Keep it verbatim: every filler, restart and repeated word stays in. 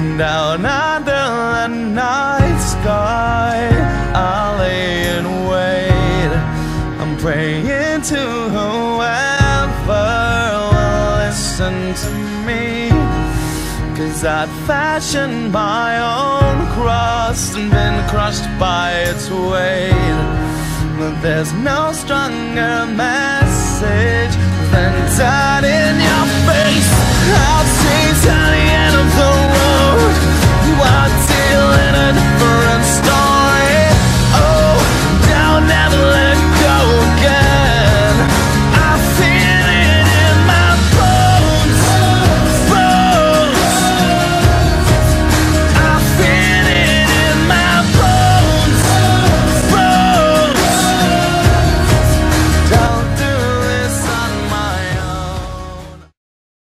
Down under the night sky, I'll lay in wait. I'm praying to whoever will listen to me, 'cause I'd fashioned my own cross and been crushed by its weight. But there's no stronger message than that in your face. I'll say,